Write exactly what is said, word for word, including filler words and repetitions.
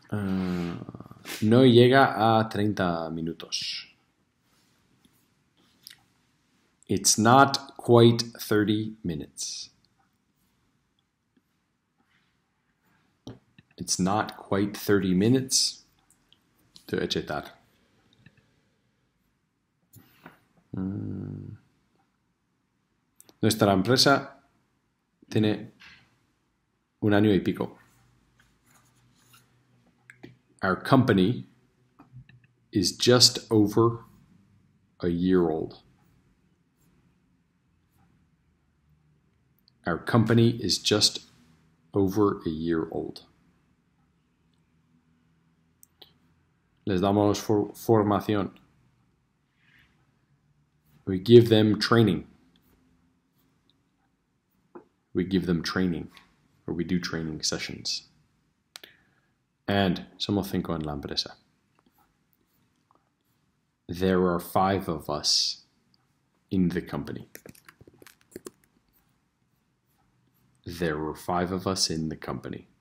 Uh, no llega a treinta minutos. It's not quite thirty minutes. It's not quite thirty minutes. De echar. Mm. Nuestra empresa tiene un año y pico. Our company is just over a year old. Our company is just over a year old. Les damos for formación. We give them training. We give them training, or we do training sessions. And somos cinco en la empresa. There are five of us in the company. There were five of us in the company.